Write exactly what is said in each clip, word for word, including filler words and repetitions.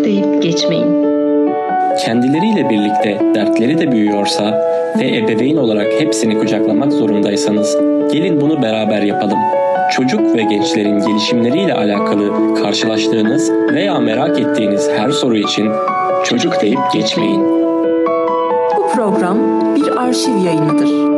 çocuk deyip geçmeyin. Kendileriyle birlikte dertleri de büyüyorsa ve ebeveyn olarak hepsini kucaklamak zorundaysanız gelin bunu beraber yapalım. Çocuk ve gençlerin gelişimleriyle alakalı karşılaştığınız veya merak ettiğiniz her soru için çocuk deyip geçmeyin. Bu program bir arşiv yayınıdır.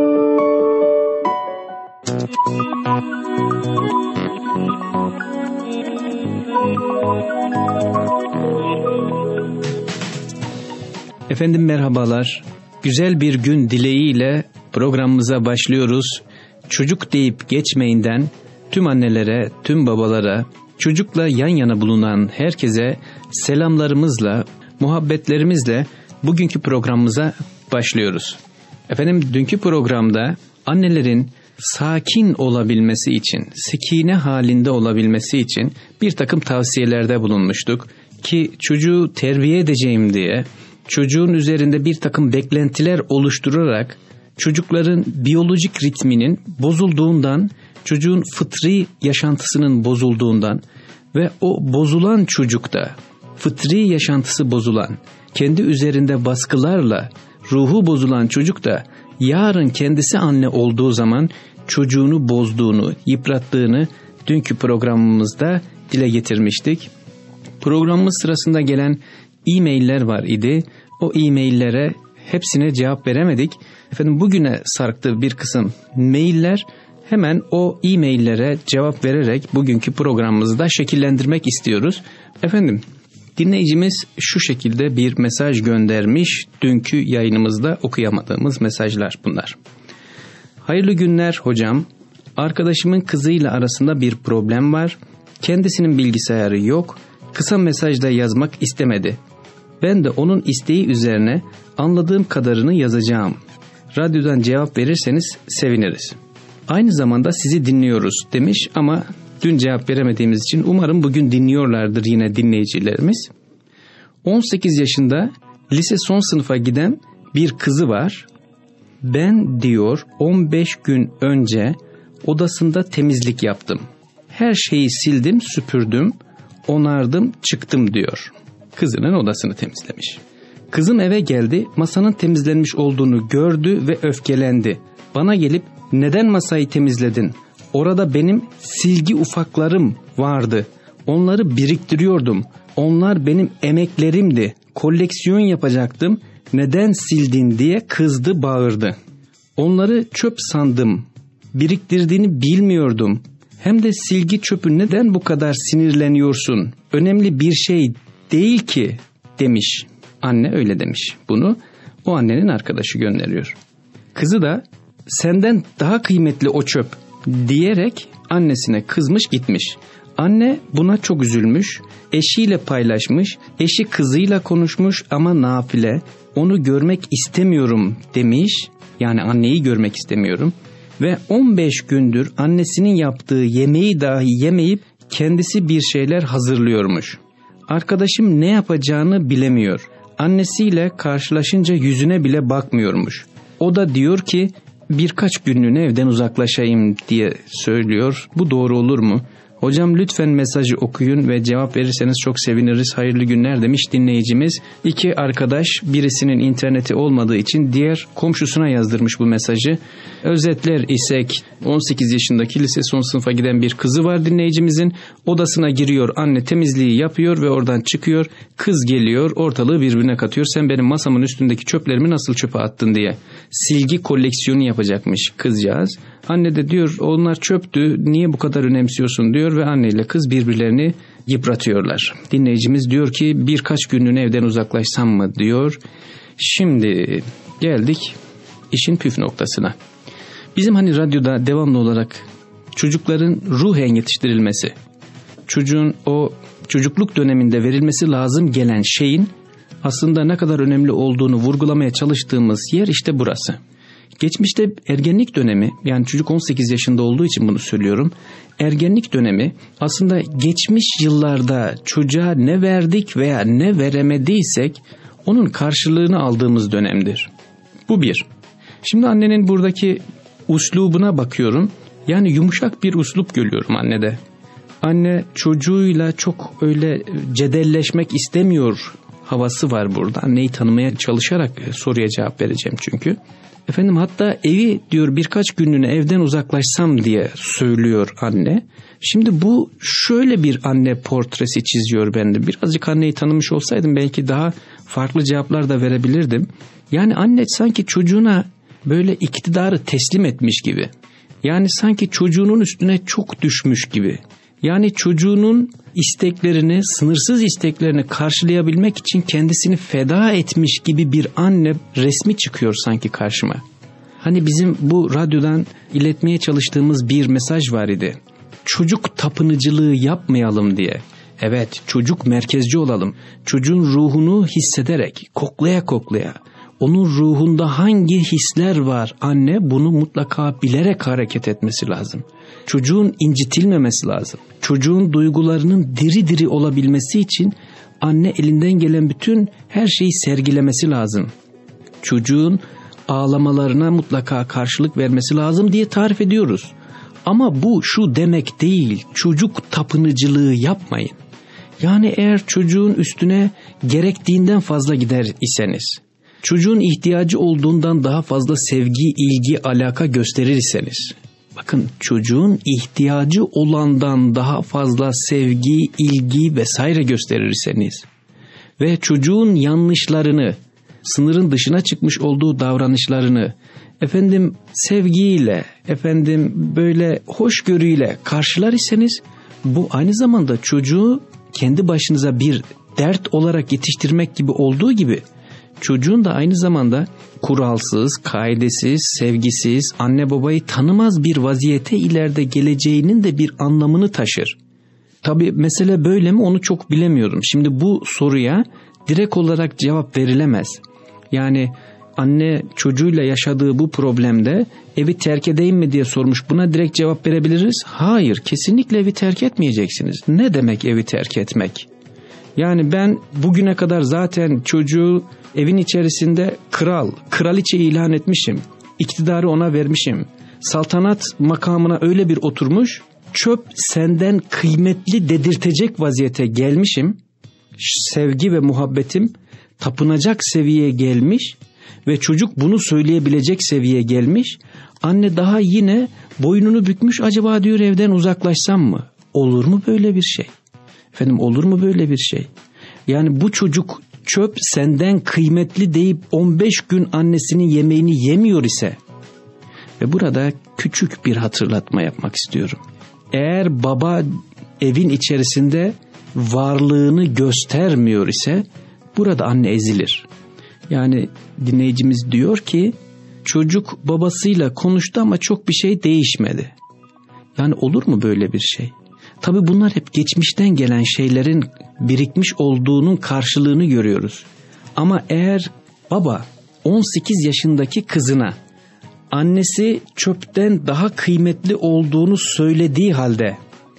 Efendim merhabalar. Güzel bir gün dileğiyle programımıza başlıyoruz. Çocuk deyip geçmeyinden tüm annelere, tüm babalara, çocukla yan yana bulunan herkese selamlarımızla, muhabbetlerimizle bugünkü programımıza başlıyoruz. Efendim dünkü programda annelerin sakin olabilmesi için, sekine halinde olabilmesi için bir takım tavsiyelerde bulunmuştuk. Ki çocuğu terbiye edeceğim diye çocuğun üzerinde bir takım beklentiler oluşturarak çocukların biyolojik ritminin bozulduğundan, çocuğun fıtri yaşantısının bozulduğundan ve o bozulan çocukta, fıtri yaşantısı bozulan, kendi üzerinde baskılarla ruhu bozulan çocuk da yarın kendisi anne olduğu zaman çocuğunu bozduğunu, yıprattığını dünkü programımızda dile getirmiştik. Programımız sırasında gelen e-mailler var idi. O e-maillere hepsine cevap veremedik. Efendim bugüne sarktı bir kısım mailler. Hemen o e-maillere cevap vererek bugünkü programımızı da şekillendirmek istiyoruz. Efendim dinleyicimiz şu şekilde bir mesaj göndermiş. Dünkü yayınımızda okuyamadığımız mesajlar bunlar. Hayırlı günler hocam. Arkadaşımın kızıyla arasında bir problem var. Kendisinin bilgisayarı yok. Kısa mesajda yazmak istemedi. Ben de onun isteği üzerine anladığım kadarını yazacağım. Radyodan cevap verirseniz seviniriz. Aynı zamanda sizi dinliyoruz demiş ama dün cevap veremediğimiz için umarım bugün dinliyorlardır yine dinleyicilerimiz. on sekiz yaşında lise son sınıfa giden bir kızı var. Ben diyor on beş gün önce odasında temizlik yaptım. Her şeyi sildim, süpürdüm. Onardım, çıktım diyor. Kızının odasını temizlemiş. Kızım eve geldi, masanın temizlenmiş olduğunu gördü ve öfkelendi. Bana gelip neden masayı temizledin? Orada benim silgi ufaklarım vardı. Onları biriktiriyordum. Onlar benim emeklerimdi. Koleksiyon yapacaktım. Neden sildin diye kızdı, bağırdı. Onları çöp sandım. Biriktirdiğini bilmiyordum. Hem de silgi çöpü neden bu kadar sinirleniyorsun? Önemli bir şey değil ki demiş. Anne öyle demiş. Bunu o annenin arkadaşı gönderiyor. Kızı da senden daha kıymetli o çöp diyerek annesine kızmış gitmiş. Anne buna çok üzülmüş. Eşiyle paylaşmış. Eşi kızıyla konuşmuş ama nafile. Onu görmek istemiyorum demiş. Yani anneyi görmek istemiyorum. Ve on beş gündür annesinin yaptığı yemeği dahi yemeyip kendisi bir şeyler hazırlıyormuş. Arkadaşım ne yapacağını bilemiyor. Annesiyle karşılaşınca yüzüne bile bakmıyormuş. O da diyor ki birkaç günlüğüne evden uzaklaşayım diye söylüyor. Bu doğru olur mu? Hocam lütfen mesajı okuyun ve cevap verirseniz çok seviniriz. Hayırlı günler demiş dinleyicimiz. İki arkadaş birisinin interneti olmadığı için diğer komşusuna yazdırmış bu mesajı. Özetler isek on sekiz yaşındaki lise son sınıfa giden bir kızı var dinleyicimizin. Odasına giriyor, anne temizliği yapıyor ve oradan çıkıyor. Kız geliyor, ortalığı birbirine katıyor. Sen benim masamın üstündeki çöplerimi nasıl çöpe attın diye. Silgi koleksiyonu yapacakmış kızcağız. Anne de diyor onlar çöptü, niye bu kadar önemsiyorsun diyor ve anneyle kız birbirlerini yıpratıyorlar. Dinleyicimiz diyor ki birkaç günlüğüne evden uzaklaşsam mı diyor. Şimdi geldik işin püf noktasına. Bizim hani radyoda devamlı olarak çocukların ruhen yetiştirilmesi, çocuğun o çocukluk döneminde verilmesi lazım gelen şeyin aslında ne kadar önemli olduğunu vurgulamaya çalıştığımız yer işte burası. Geçmişte ergenlik dönemi, yani çocuk on sekiz yaşında olduğu için bunu söylüyorum. Ergenlik dönemi aslında geçmiş yıllarda çocuğa ne verdik veya ne veremediysek onun karşılığını aldığımız dönemdir. Bu bir. Şimdi annenin buradaki uslubuna bakıyorum. Yani yumuşak bir uslup görüyorum annede. Anne çocuğuyla çok öyle cedelleşmek istemiyor havası var burada. Anneyi tanımaya çalışarak soruya cevap vereceğim çünkü. Efendim hatta evi diyor birkaç günlüğüne evden uzaklaşsam diye söylüyor anne. Şimdi bu şöyle bir anne portresi çiziyor bende. Birazcık anneyi tanımış olsaydım belki daha farklı cevaplar da verebilirdim. Yani anne sanki çocuğuna böyle iktidarı teslim etmiş gibi. Yani sanki çocuğunun üstüne çok düşmüş gibi. Yani çocuğunun isteklerini, sınırsız isteklerini karşılayabilmek için kendisini feda etmiş gibi bir anne resmi çıkıyor sanki karşıma. Hani bizim bu radyodan iletmeye çalıştığımız bir mesaj var idi. Çocuk tapınıcılığı yapmayalım diye. Evet, çocuk merkezci olalım. Çocuğun ruhunu hissederek, koklaya koklaya. Onun ruhunda hangi hisler var anne bunu mutlaka bilerek hareket etmesi lazım. Çocuğun incitilmemesi lazım. Çocuğun duygularının diri diri olabilmesi için anne elinden gelen bütün her şeyi sergilemesi lazım. Çocuğun ağlamalarına mutlaka karşılık vermesi lazım diye tarif ediyoruz. Ama bu şu demek değil, çocuk tapınıcılığı yapmayın. Yani eğer çocuğun üstüne gerektiğinden fazla gider iseniz, çocuğun ihtiyacı olduğundan daha fazla sevgi, ilgi, alaka gösterir iseniz, bakın çocuğun ihtiyacı olandan daha fazla sevgi, ilgi vesaire gösterirseniz ve çocuğun yanlışlarını, sınırın dışına çıkmış olduğu davranışlarını efendim sevgiyle, efendim böyle hoşgörüyle karşılar iseniz bu aynı zamanda çocuğu kendi başınıza bir dert olarak yetiştirmek gibi olduğu gibi çocuğun da aynı zamanda kuralsız, kaidesiz, sevgisiz, anne babayı tanımaz bir vaziyete ileride geleceğinin de bir anlamını taşır. Tabii mesele böyle mi onu çok bilemiyorum. Şimdi bu soruya direkt olarak cevap verilemez. Yani anne çocuğuyla yaşadığı bu problemde evi terk edeyim mi diye sormuş. Buna direkt cevap verebiliriz. Hayır, kesinlikle evi terk etmeyeceksiniz. Ne demek evi terk etmek? Yani ben bugüne kadar zaten çocuğu evin içerisinde kral, kraliçe ilan etmişim. İktidarı ona vermişim. Saltanat makamına öyle bir oturmuş, çöp senden kıymetli dedirtecek vaziyete gelmişim. Sevgi ve muhabbetim tapınacak seviyeye gelmiş ve çocuk bunu söyleyebilecek seviyeye gelmiş. Anne daha yine boynunu bükmüş, acaba diyor evden uzaklaşsam mı? Olur mu böyle bir şey? Efendim olur mu böyle bir şey? Yani bu çocuk çöp senden kıymetli deyip on beş gün annesinin yemeğini yemiyor ise ve burada küçük bir hatırlatma yapmak istiyorum. Eğer baba evin içerisinde varlığını göstermiyor ise burada anne ezilir. Yani dinleyicimiz diyor ki çocuk babasıyla konuştu ama çok bir şey değişmedi. Yani olur mu böyle bir şey? Tabii bunlar hep geçmişten gelen şeylerin birikmiş olduğunun karşılığını görüyoruz. Ama eğer baba on sekiz yaşındaki kızına annesi çöpten daha kıymetli olduğunu söylediği halde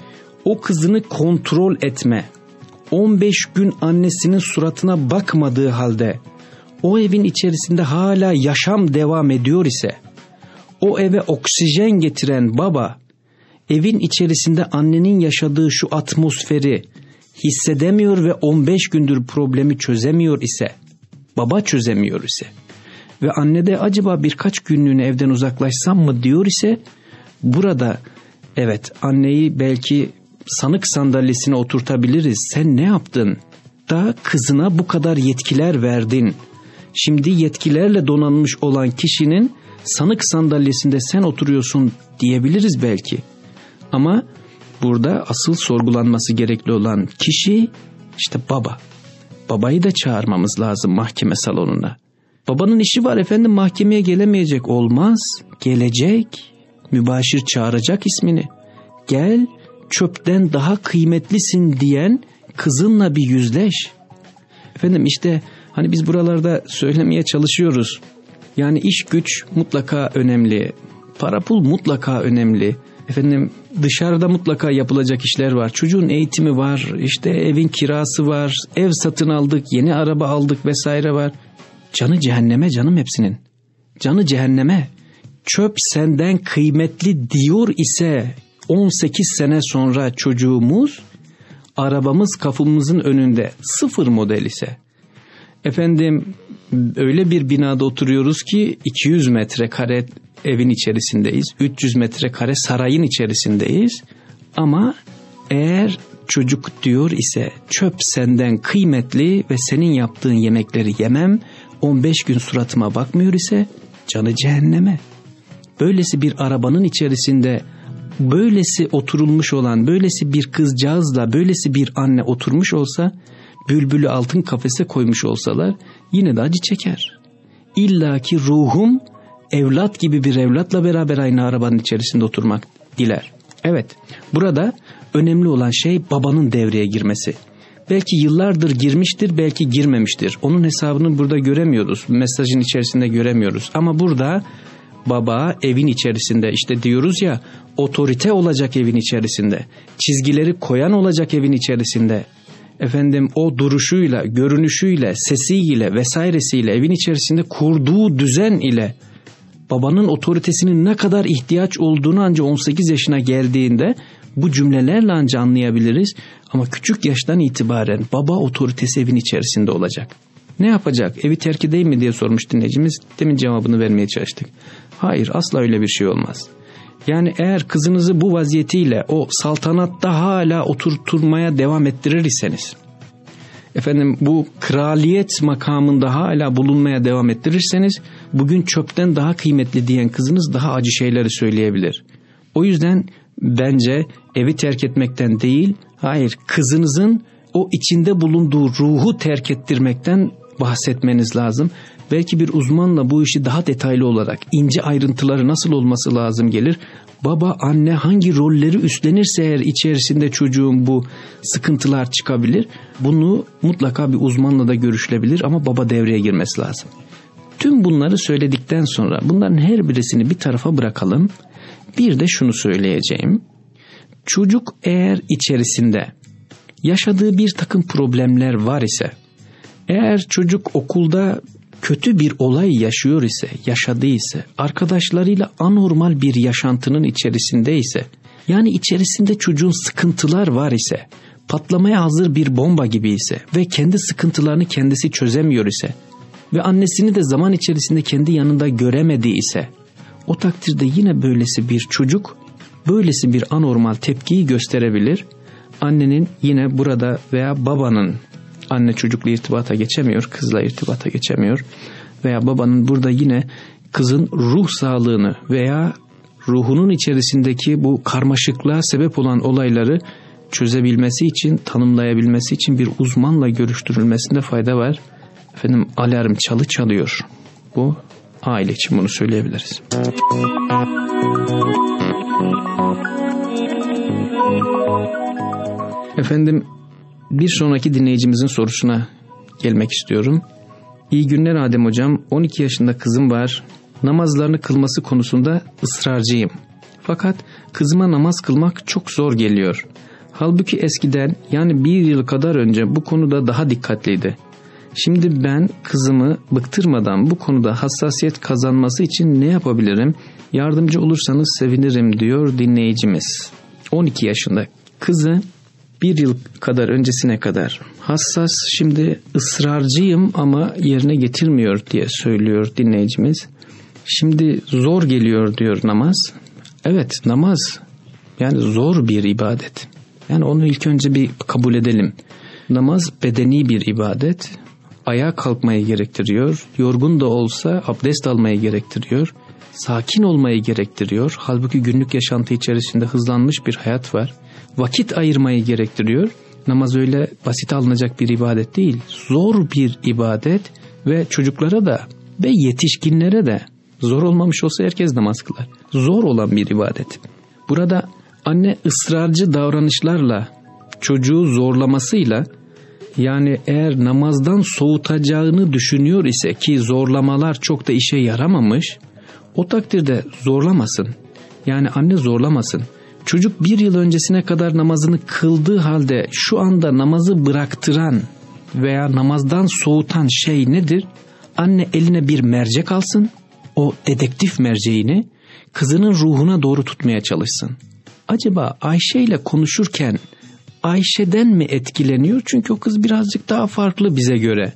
o kızını kontrol etme, on beş gün annesinin suratına bakmadığı halde o evin içerisinde hala yaşam devam ediyor ise, o eve oksijen getiren baba evin içerisinde annenin yaşadığı şu atmosferi hissedemiyor ve on beş gündür problemi çözemiyor ise, baba çözemiyor ise ve anne de acaba birkaç günlüğüne evden uzaklaşsam mı diyor ise, burada evet anneyi belki sanık sandalyesine oturtabiliriz. Sen ne yaptın da kızına bu kadar yetkiler verdin? Şimdi yetkilerle donanmış olan kişinin sanık sandalyesinde sen oturuyorsun diyebiliriz belki. Ama burada asıl sorgulanması gerekli olan kişi işte baba. Babayı da çağırmamız lazım mahkeme salonuna. Babanın işi var efendim, mahkemeye gelemeyecek. Olmaz, gelecek. Mübaşir çağıracak ismini. Gel, çöpten daha kıymetlisin diyen kızınla bir yüzleş. Efendim işte hani biz buralarda söylemeye çalışıyoruz. Yani iş güç mutlaka önemli. Para pul mutlaka önemli. Efendim dışarıda mutlaka yapılacak işler var. Çocuğun eğitimi var. İşte evin kirası var. Ev satın aldık, yeni araba aldık vesaire var. Canı cehenneme canım hepsinin. Canı cehenneme. Çöp senden kıymetli diyor ise on sekiz sene sonra çocuğumuz, arabamız kapımızın önünde sıfır model ise, efendim öyle bir binada oturuyoruz ki iki yüz metrekare evin içerisindeyiz, üç yüz metrekare sarayın içerisindeyiz ama eğer çocuk diyor ise çöp senden kıymetli ve senin yaptığın yemekleri yemem, on beş gün suratıma bakmıyor ise canı cehenneme. Böylesi bir arabanın içerisinde böylesi oturulmuş olan, böylesi bir kızcağızla böylesi bir anne oturmuş olsa, bülbülü altın kafese koymuş olsalar yine de acı çeker. İlla ki ruhum evlat gibi bir evlatla beraber aynı arabanın içerisinde oturmak diler. Evet, burada önemli olan şey babanın devreye girmesi. Belki yıllardır girmiştir, belki girmemiştir. Onun hesabını burada göremiyoruz, mesajın içerisinde göremiyoruz. Ama burada baba evin içerisinde, işte diyoruz ya, otorite olacak evin içerisinde, çizgileri koyan olacak evin içerisinde. Efendim o duruşuyla, görünüşüyle, sesiyle vesairesiyle evin içerisinde kurduğu düzen ile babanın otoritesinin ne kadar ihtiyaç olduğunu ancak on sekiz yaşına geldiğinde bu cümlelerle ancak anlayabiliriz. Ama küçük yaştan itibaren baba otoritesi evin içerisinde olacak. Ne yapacak? Evi terk edeyim mi diye sormuş dinleyicimiz. Demin cevabını vermeye çalıştık. Hayır, asla öyle bir şey olmaz. Yani eğer kızınızı bu vaziyetiyle o saltanatta hala oturtmaya devam ettirir iseniz, efendim bu kraliyet makamında hala bulunmaya devam ettirirseniz, bugün çöpten daha kıymetli diyen kızınız daha acı şeyleri söyleyebilir. O yüzden bence evi terk etmekten değil, hayır, kızınızın o içinde bulunduğu ruhu terk ettirmekten bahsetmeniz lazım. Belki bir uzmanla bu işi daha detaylı olarak, ince ayrıntıları nasıl olması lazım gelir. Baba, anne hangi rolleri üstlenirse eğer içerisinde çocuğun bu sıkıntılar çıkabilir. Bunu mutlaka bir uzmanla da görüşülebilir ama baba devreye girmesi lazım. Tüm bunları söyledikten sonra bunların her birisini bir tarafa bırakalım. Bir de şunu söyleyeceğim. Çocuk eğer içerisinde yaşadığı bir takım problemler var ise, eğer çocuk okulda kötü bir olay yaşıyor ise, yaşadıysa, arkadaşlarıyla anormal bir yaşantının içerisinde ise, yani içerisinde çocuğun sıkıntılar var ise, patlamaya hazır bir bomba gibi ise ve kendi sıkıntılarını kendisi çözemiyor ise ve annesini de zaman içerisinde kendi yanında göremediği ise, o takdirde yine böylesi bir çocuk, böylesi bir anormal tepkiyi gösterebilir. Annenin yine burada veya babanın, anne çocukla irtibata geçemiyor, kızla irtibata geçemiyor veya babanın burada yine kızın ruh sağlığını veya ruhunun içerisindeki bu karmaşıklığa sebep olan olayları çözebilmesi için, tanımlayabilmesi için bir uzmanla görüştürülmesinde fayda var. Efendim, alarm çalı çalıyor. Bu aile için bunu söyleyebiliriz. Efendim, bir sonraki dinleyicimizin sorusuna gelmek istiyorum. İyi günler Adem Hocam. on iki yaşında kızım var. Namazlarını kılması konusunda ısrarcıyım. Fakat kızıma namaz kılmak çok zor geliyor. Halbuki eskiden, yani bir yıl kadar önce bu konuda daha dikkatliydi. Şimdi ben kızımı bıktırmadan bu konuda hassasiyet kazanması için ne yapabilirim? Yardımcı olursanız sevinirim diyor dinleyicimiz. on iki yaşında kızı bir yıl kadar öncesine kadar hassas, şimdi ısrarcıyım ama yerine getirmiyor diye söylüyor dinleyicimiz. Şimdi zor geliyor diyor namaz. Evet, namaz yani zor bir ibadet. Yani onu ilk önce bir kabul edelim. Namaz bedeni bir ibadet. Ayağa kalkmayı gerektiriyor. Yorgun da olsa abdest almayı gerektiriyor. Sakin olmayı gerektiriyor. Halbuki günlük yaşantı içerisinde hızlanmış bir hayat var. Vakit ayırmayı gerektiriyor. Namaz öyle basit alınacak bir ibadet değil. Zor bir ibadet ve çocuklara da ve yetişkinlere de, zor olmamış olsa herkes namaz kılar, zor olan bir ibadet. Burada anne ısrarcı davranışlarla, çocuğu zorlamasıyla, yani eğer namazdan soğutacağını düşünüyor ise ki zorlamalar çok da işe yaramamış, o takdirde zorlamasın. Yani anne zorlamasın. Çocuk bir yıl öncesine kadar namazını kıldığı halde şu anda namazı bıraktıran veya namazdan soğutan şey nedir? Anne eline bir mercek alsın, o dedektif merceğini kızının ruhuna doğru tutmaya çalışsın. acaba Ayşe ile konuşurken Ayşe'den mi etkileniyor? Çünkü o kız birazcık daha farklı bize göre.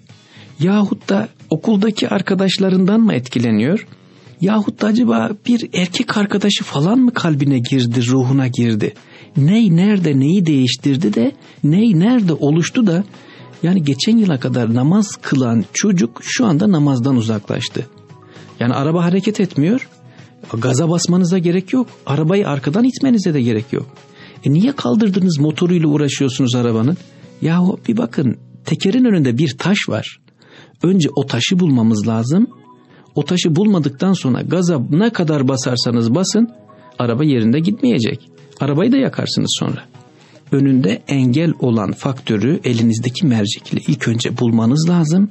Yahut da okuldaki arkadaşlarından mı etkileniyor? Yahut da acaba bir erkek arkadaşı falan mı kalbine girdi, ruhuna girdi? Ney nerede neyi değiştirdi de ney nerede oluştu da yani geçen yıla kadar namaz kılan çocuk şu anda namazdan uzaklaştı. Yani araba hareket etmiyor. Gaza basmanıza gerek yok. Arabayı arkadan itmenize de gerek yok. E niye kaldırdınız motoruyla uğraşıyorsunuz arabanın? Yahu bir bakın, tekerin önünde bir taş var. Önce o taşı bulmamız lazım. O taşı bulmadıktan sonra gaza ne kadar basarsanız basın araba yerinde gitmeyecek. Arabayı da yakarsınız sonra. Önünde engel olan faktörü elinizdeki mercekle ilk önce bulmanız lazım.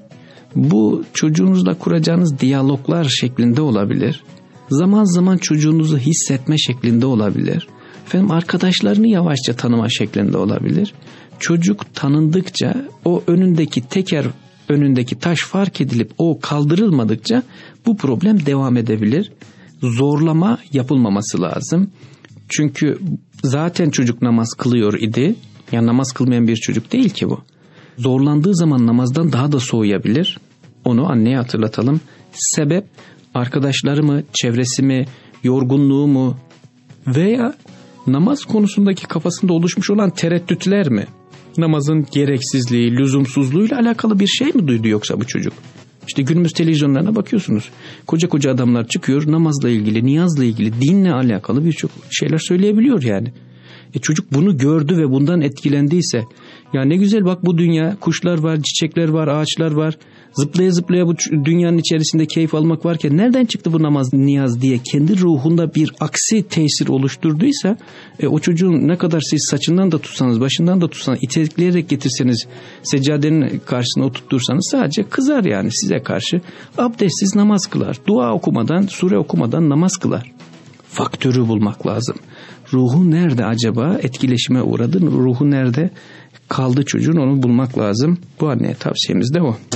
Bu çocuğunuzla kuracağınız diyaloglar şeklinde olabilir. Zaman zaman çocuğunuzu hissetme şeklinde olabilir. Efendim arkadaşlarını yavaşça tanıma şeklinde olabilir. Çocuk tanındıkça o önündeki teker, önündeki taş fark edilip o kaldırılmadıkça bu problem devam edebilir. Zorlama yapılmaması lazım. Çünkü zaten çocuk namaz kılıyor idi. Yani namaz kılmayan bir çocuk değil ki bu. Zorlandığı zaman namazdan daha da soğuyabilir. Onu anneye hatırlatalım. Sebep arkadaşları mı, çevresi mi, yorgunluğu mu veya namaz konusundaki kafasında oluşmuş olan tereddütler mi? Namazın gereksizliği, lüzumsuzluğuyla alakalı bir şey mi duydu yoksa bu çocuk? İşte günümüz televizyonlarına bakıyorsunuz. Koca koca adamlar çıkıyor, namazla ilgili, niyazla ilgili, dinle alakalı birçok şeyler söyleyebiliyor yani. E çocuk bunu gördü ve bundan etkilendiyse, ya ne güzel bak bu dünya, kuşlar var, çiçekler var, ağaçlar var. Zıplaya zıplaya bu dünyanın içerisinde keyif almak varken nereden çıktı bu namaz, niyaz diye kendi ruhunda bir aksi tesir oluşturduysa e, o çocuğun ne kadar siz saçından da tutsanız, başından da tutsanız, itekleyerek getirseniz, seccadenin karşısına oturtursanız sadece kızar yani size karşı. Abdestsiz namaz kılar. Dua okumadan, sure okumadan namaz kılar. Faktörü bulmak lazım. Ruhu nerede acaba? Etkileşime uğradı. Ruhu nerede kaldı çocuğun, onu bulmak lazım. Bu anneye tavsiyemiz de o.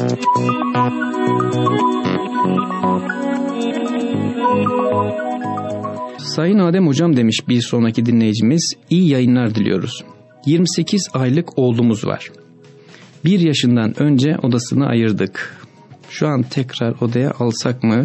Sayın Adem Hocam demiş bir sonraki dinleyicimiz, iyi yayınlar diliyoruz. yirmi sekiz aylık oğlumuz var. bir yaşından önce odasını ayırdık. Şu an tekrar odaya alsak mı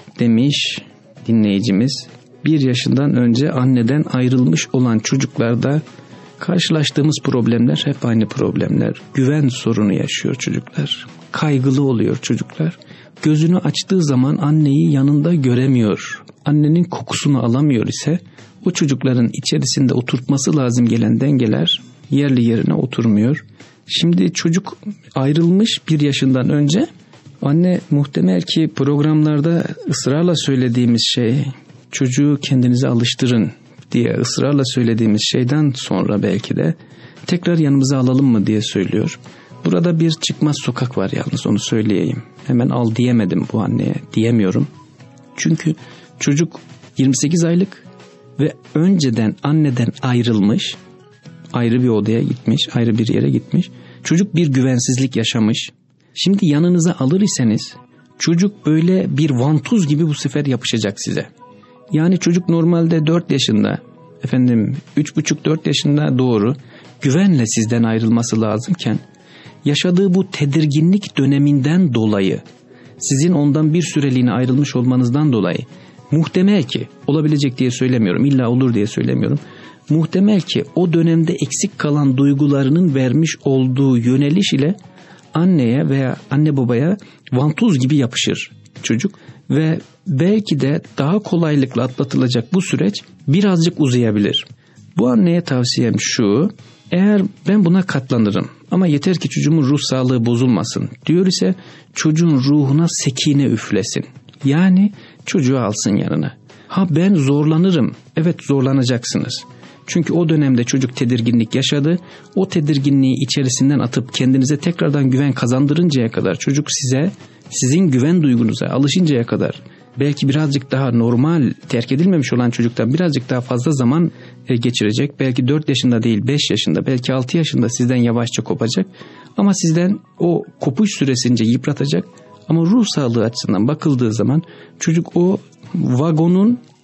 demiş dinleyicimiz. bir yaşından önce anneden ayrılmış olan çocuklarda karşılaştığımız problemler hep aynı problemler. Güven sorunu yaşıyor çocuklar. Kaygılı oluyor çocuklar. Gözünü açtığı zaman anneyi yanında göremiyor. Annenin kokusunu alamıyor ise o çocukların içerisinde oturtması lazım gelen dengeler yerli yerine oturmuyor. Şimdi çocuk ayrılmış bir yaşından önce, anne muhtemel ki programlarda ısrarla söylediğimiz şey, çocuğu kendinize alıştırın diye ısrarla söylediğimiz şeyden sonra belki de tekrar yanımıza alalım mı diye söylüyor. Burada bir çıkmaz sokak var yalnız, onu söyleyeyim. Hemen al diyemedim bu anneye, diyemiyorum. Çünkü çocuk yirmi sekiz aylık ve önceden anneden ayrılmış, ayrı bir odaya gitmiş, ayrı bir yere gitmiş. Çocuk bir güvensizlik yaşamış. Şimdi yanınıza alır iseniz çocuk böyle bir vantuz gibi bu sefer yapışacak size. Yani çocuk normalde dört yaşında, efendim üç buçuk dört yaşında doğru güvenle sizden ayrılması lazımken yaşadığı bu tedirginlik döneminden dolayı, sizin ondan bir süreliğine ayrılmış olmanızdan dolayı muhtemel ki, olabilecek diye söylemiyorum, illa olur diye söylemiyorum, muhtemel ki o dönemde eksik kalan duygularının vermiş olduğu yöneliş ile anneye veya anne babaya vantuz gibi yapışır çocuk ve belki de daha kolaylıkla atlatılacak bu süreç birazcık uzayabilir. Bu anneye tavsiyem şu: eğer ben buna katlanırım ama yeter ki çocuğumun ruh sağlığı bozulmasın diyor ise çocuğun ruhuna sekine üflesin. Yani çocuğu alsın yanına. Ha ben zorlanırım. Evet, zorlanacaksınız. Çünkü o dönemde çocuk tedirginlik yaşadı. O tedirginliği içerisinden atıp kendinize tekrardan güven kazandırıncaya kadar, çocuk size, sizin güven duygunuza alışıncaya kadar, belki birazcık daha normal, terk edilmemiş olan çocuktan birazcık daha fazla zaman geçirecek. Belki dört yaşında değil beş yaşında, belki altı yaşında sizden yavaşça kopacak. Ama sizden o kopuş süresince yıpratacak. Ama ruh sağlığı açısından bakıldığı zaman çocuk o vagonun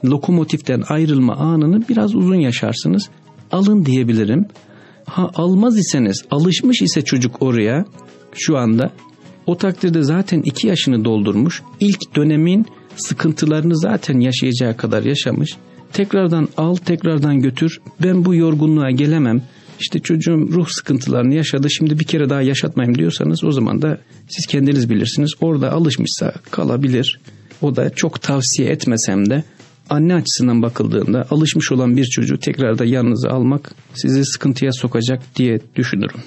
lokomotiften ayrılma anını biraz uzun yaşarsınız. Alın diyebilirim. Ha almaz iseniz, alışmış ise çocuk oraya şu anda, o takdirde zaten iki yaşını doldurmuş. İlk dönemin sıkıntılarını zaten yaşayacağı kadar yaşamış. Tekrardan al, tekrardan götür. Ben bu yorgunluğa gelemem. İşte çocuğum ruh sıkıntılarını yaşadı, şimdi bir kere daha yaşatmayayım diyorsanız o zaman da siz kendiniz bilirsiniz. Orada alışmışsa kalabilir. O da çok tavsiye etmesem de anne açısından bakıldığında alışmış olan bir çocuğu tekrar da yanınıza almak sizi sıkıntıya sokacak diye düşünürüm.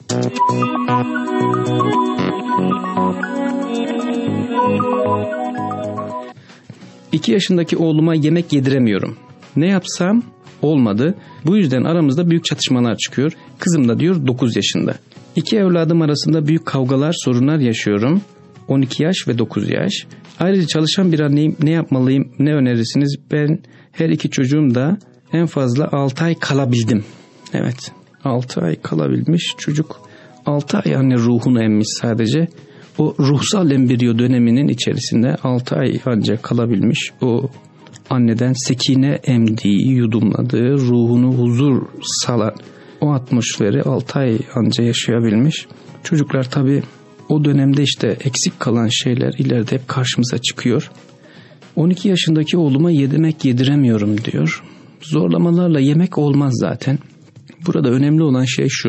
İki yaşındaki oğluma yemek yediremiyorum. Ne yapsam olmadı. Bu yüzden aramızda büyük çatışmalar çıkıyor. Kızım da diyor dokuz yaşında. İki evladım arasında büyük kavgalar, sorunlar yaşıyorum. on iki yaş ve dokuz yaş. Ayrıca çalışan bir anneyim. Ne yapmalıyım, ne önerirsiniz? Ben her iki çocuğum da en fazla altı ay kalabildim. Evet, altı ay kalabilmiş çocuk. altı ay anne ruhunu emmiş sadece. O ruhsal embriyo döneminin içerisinde altı ay ancak kalabilmiş. O anneden sekine emdiği, yudumladığı, ruhunu huzur salan o atmosferi altı ay anca yaşayabilmiş. Çocuklar tabii o dönemde işte eksik kalan şeyler ileride hep karşımıza çıkıyor. on iki yaşındaki oğluma yemek yediremiyorum diyor. Zorlamalarla yemek olmaz zaten. Burada önemli olan şey şu.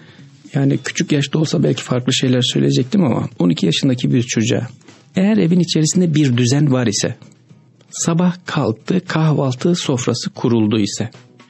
Yani küçük yaşta olsa belki farklı şeyler söyleyecektim ama on iki yaşındaki bir çocuğa eğer evin içerisinde bir düzen var ise, sabah kalktı, kahvaltı sofrası kuruldu ise,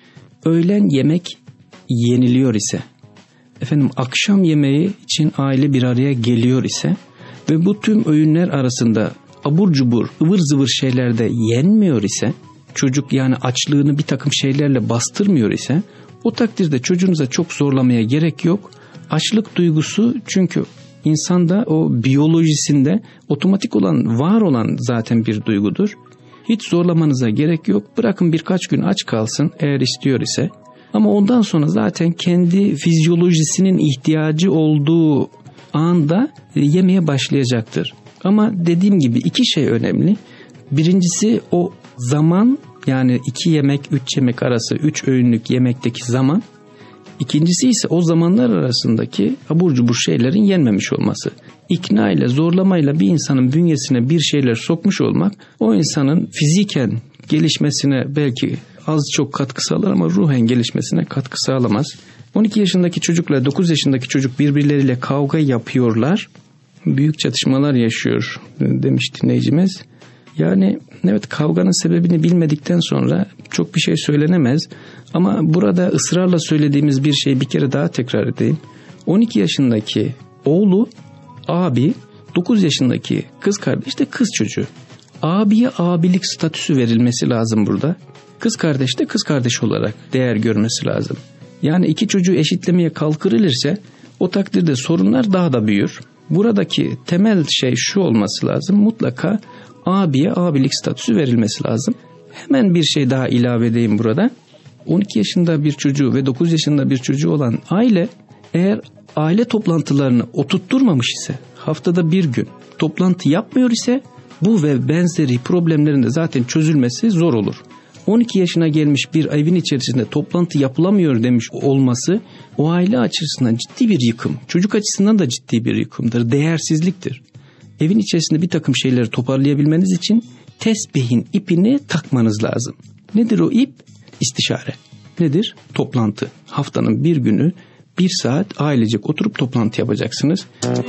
öğlen yemek yeniliyor ise, efendim akşam yemeği için aile bir araya geliyor ise ve bu tüm öğünler arasında abur cubur, ıvır zıvır şeyler de yenmiyor ise, çocuk yani açlığını bir takım şeylerle bastırmıyor ise, o takdirde çocuğunuza çok zorlamaya gerek yok. Açlık duygusu çünkü insanda o biyolojisinde otomatik olan, var olan zaten bir duygudur. Hiç zorlamanıza gerek yok. Bırakın birkaç gün aç kalsın eğer istiyor ise. Ama ondan sonra zaten kendi fizyolojisinin ihtiyacı olduğu anda yemeye başlayacaktır. Ama dediğim gibi iki şey önemli. Birincisi o zaman, yani iki yemek, üç yemek arası, üç öğünlük yemekteki zaman. İkincisi ise o zamanlar arasındaki abur cubur şeylerin yenmemiş olması. İkna ile, zorlamayla bir insanın bünyesine bir şeyler sokmuş olmak, o insanın fiziken gelişmesine belki az çok katkı sağlar ama ruhen gelişmesine katkı sağlamaz. on iki yaşındaki çocukla dokuz yaşındaki çocuk birbirleriyle kavga yapıyorlar. Büyük çatışmalar yaşıyor demiş dinleyicimiz. Yani evet, kavganın sebebini bilmedikten sonra çok bir şey söylenemez. Ama burada ısrarla söylediğimiz bir şeyi bir kere daha tekrar edeyim. on iki yaşındaki oğlu abi, dokuz yaşındaki kız kardeş de kız çocuğu. Abiye abilik statüsü verilmesi lazım burada. Kız kardeş de kız kardeş olarak değer görmesi lazım. Yani iki çocuğu eşitlemeye kalkırılırsa o takdirde sorunlar daha da büyür. Buradaki temel şey şu olması lazım. Mutlaka abiye abilik statüsü verilmesi lazım. Hemen bir şey daha ilave edeyim burada. on iki yaşında bir çocuğu ve dokuz yaşında bir çocuğu olan aile eğer aile toplantılarını oturtturmamış ise, haftada bir gün toplantı yapmıyor ise bu ve benzeri problemlerin de zaten çözülmesi zor olur. on iki yaşına gelmiş bir evin içerisinde toplantı yapılamıyor demiş olması o aile açısından ciddi bir yıkım. Çocuk açısından da ciddi bir yıkımdır, değersizliktir. Evin içerisinde bir takım şeyleri toparlayabilmeniz için tesbihin ipini takmanız lazım. Nedir o ip? İstişare. Nedir? Toplantı. Haftanın bir günü bir saat ailecek oturup toplantı yapacaksınız.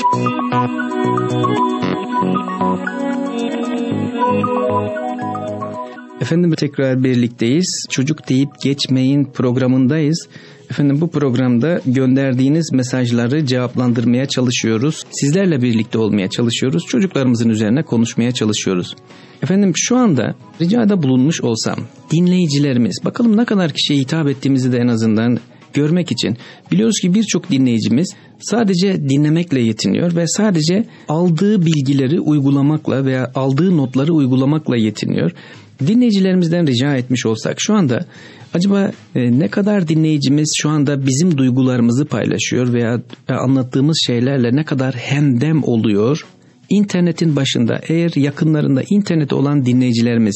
Efendim tekrar birlikteyiz. Çocuk deyip geçmeyin programındayız. Efendim bu programda gönderdiğiniz mesajları cevaplandırmaya çalışıyoruz. Sizlerle birlikte olmaya çalışıyoruz. Çocuklarımızın üzerine konuşmaya çalışıyoruz. Efendim şu anda ricada bulunmuş olsam dinleyicilerimiz, bakalım ne kadar kişiye hitap ettiğimizi de en azından görmek için. Biliyoruz ki birçok dinleyicimiz sadece dinlemekle yetiniyor ve sadece aldığı bilgileri uygulamakla veya aldığı notları uygulamakla yetiniyor. Dinleyicilerimizden rica etmiş olsak şu anda acaba e, ne kadar dinleyicimiz şu anda bizim duygularımızı paylaşıyor veya anlattığımız şeylerle ne kadar hemdem oluyor? İnternetin başında eğer yakınlarında internet olan dinleyicilerimiz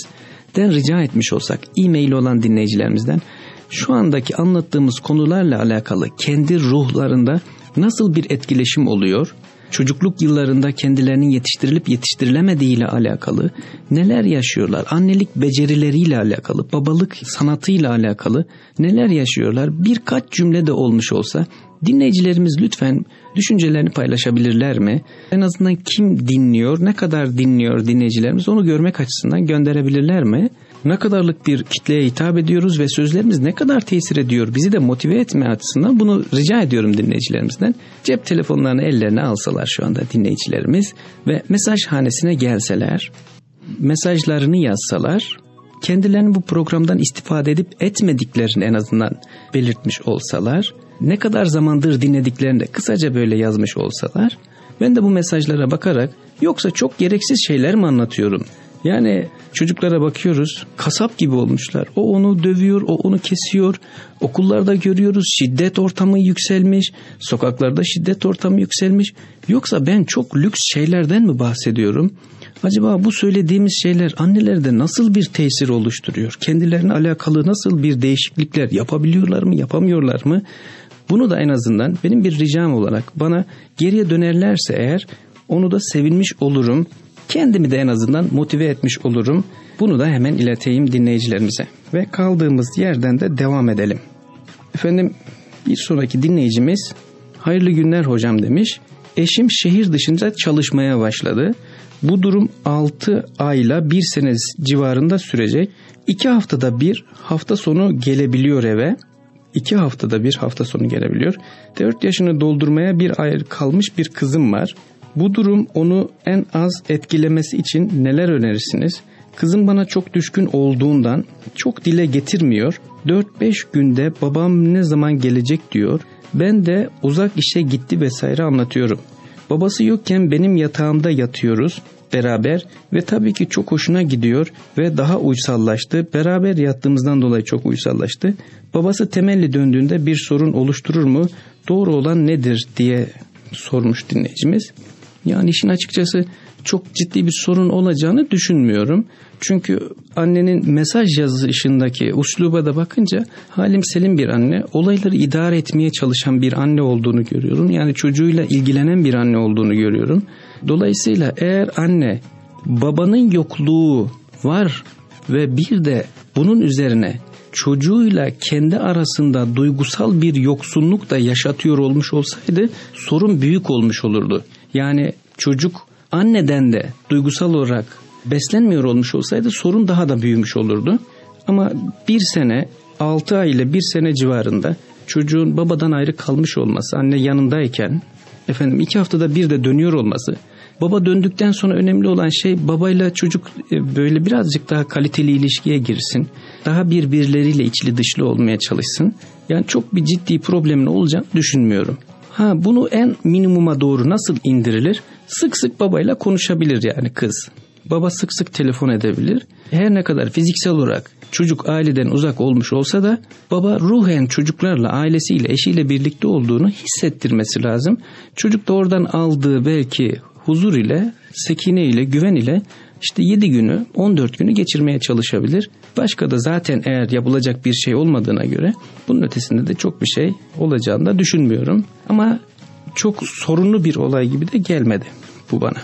den rica etmiş olsak, e-mail olan dinleyicilerimizden şu andaki anlattığımız konularla alakalı kendi ruhlarında nasıl bir etkileşim oluyor? Çocukluk yıllarında kendilerinin yetiştirilip yetiştirilemediği ile alakalı neler yaşıyorlar? Annelik becerileriyle alakalı, babalık sanatıyla alakalı neler yaşıyorlar? Birkaç cümle de olmuş olsa dinleyicilerimiz lütfen düşüncelerini paylaşabilirler mi? En azından kim dinliyor, ne kadar dinliyor dinleyicilerimiz onu görmek açısından gönderebilirler mi? Ne kadarlık bir kitleye hitap ediyoruz ve sözlerimiz ne kadar tesir ediyor, bizi de motive etme açısından bunu rica ediyorum dinleyicilerimizden. Cep telefonlarını ellerine alsalar şu anda dinleyicilerimiz ve mesajhanesine gelseler, mesajlarını yazsalar, kendilerini bu programdan istifade edip etmediklerini en azından belirtmiş olsalar, ne kadar zamandır dinlediklerini de kısaca böyle yazmış olsalar, ben de bu mesajlara bakarak yoksa çok gereksiz şeyler mi anlatıyorum? Yani çocuklara bakıyoruz, kasap gibi olmuşlar. O onu dövüyor, o onu kesiyor. Okullarda görüyoruz şiddet ortamı yükselmiş, sokaklarda şiddet ortamı yükselmiş. Yoksa ben çok lüks şeylerden mi bahsediyorum? Acaba bu söylediğimiz şeyler annelerde nasıl bir tesir oluşturuyor? Kendilerine alakalı nasıl bir değişiklikler yapabiliyorlar mı, yapamıyorlar mı? Bunu da en azından benim bir ricam olarak bana geriye dönerlerse eğer onu da sevinmiş olurum. Kendimi de en azından motive etmiş olurum. Bunu da hemen ileteyim dinleyicilerimize. Ve kaldığımız yerden de devam edelim. Efendim bir sonraki dinleyicimiz hayırlı günler hocam demiş. Eşim şehir dışında çalışmaya başladı. Bu durum altı ayla bir sene civarında sürecek. iki haftada bir hafta sonu gelebiliyor eve. iki haftada bir hafta sonu gelebiliyor. dört yaşını doldurmaya bir ay kalmış bir kızım var. Bu durum onu en az etkilemesi için neler önerirsiniz? Kızım bana çok düşkün olduğundan çok dile getirmiyor. dört beş günde babam ne zaman gelecek diyor. Ben de uzak işe gitti vesaire anlatıyorum. Babası yokken benim yatağımda yatıyoruz beraber ve tabii ki çok hoşuna gidiyor ve daha uysallaştı. Beraber yattığımızdan dolayı çok uysallaştı. Babası temelli döndüğünde bir sorun oluşturur mu? Doğru olan nedir diye sormuş dinleyicimiz. Yani işin açıkçası çok ciddi bir sorun olacağını düşünmüyorum. Çünkü annenin mesaj yazışındaki usluba da bakınca halim selim bir anne, olayları idare etmeye çalışan bir anne olduğunu görüyorum. Yani çocuğuyla ilgilenen bir anne olduğunu görüyorum. Dolayısıyla eğer anne babanın yokluğu var ve bir de bunun üzerine çocuğuyla kendi arasında duygusal bir yoksunluk da yaşatıyor olmuş olsaydı sorun büyük olmuş olurdu. Yani çocuk anneden de duygusal olarak beslenmiyor olmuş olsaydı sorun daha da büyümüş olurdu. Ama bir sene, altı ay ile bir sene civarında çocuğun babadan ayrı kalmış olması, anne yanındayken efendim iki haftada bir de dönüyor olması, baba döndükten sonra önemli olan şey babayla çocuk böyle birazcık daha kaliteli ilişkiye girsin. Daha birbirleriyle içli dışlı olmaya çalışsın. Yani çok bir ciddi problemin olacağını düşünmüyorum. Ha bunu en minimuma doğru nasıl indirilir? Sık sık babayla konuşabilir yani kız. Baba sık sık telefon edebilir. Her ne kadar fiziksel olarak çocuk aileden uzak olmuş olsa da baba ruhen çocuklarla, ailesiyle, eşiyle birlikte olduğunu hissettirmesi lazım. Çocuk da oradan aldığı belki huzur ile, sekine ile, güven ile işte yedi günü, on dört günü geçirmeye çalışabilir. Başka da zaten eğer yapılacak bir şey olmadığına göre bunun ötesinde de çok bir şey olacağını da düşünmüyorum. Ama çok sorunlu bir olay gibi de gelmedi bu bana.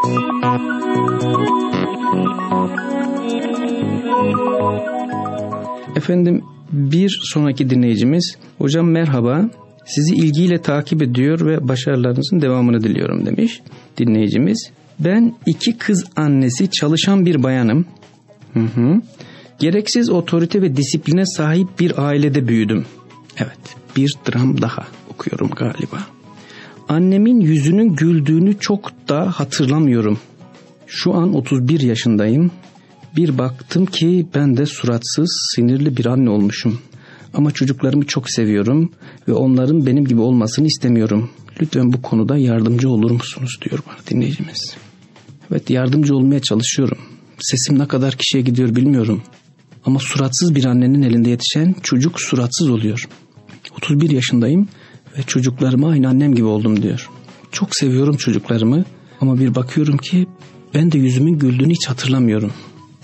Efendim bir sonraki dinleyicimiz, hocam merhaba, sizi ilgiyle takip ediyor ve başarılarınızın devamını diliyorum demiş dinleyicimiz. Ben iki kız annesi, çalışan bir bayanım. Hı hı. Gereksiz otorite ve disipline sahip bir ailede büyüdüm. Evet, bir dram daha okuyorum galiba. Annemin yüzünün güldüğünü çok da hatırlamıyorum. Şu an otuz bir yaşındayım. Bir baktım ki ben de suratsız, sinirli bir anne olmuşum. Ama çocuklarımı çok seviyorum ve onların benim gibi olmasını istemiyorum. Lütfen bu konuda yardımcı olur musunuz diyor bana dinleyicimiz. Evet, yardımcı olmaya çalışıyorum. Sesim ne kadar kişiye gidiyor bilmiyorum. Ama suratsız bir annenin elinde yetişen çocuk suratsız oluyor. otuz bir yaşındayım ve çocuklarıma aynı annem gibi oldum diyor. Çok seviyorum çocuklarımı ama bir bakıyorum ki ben de yüzümün güldüğünü hiç hatırlamıyorum.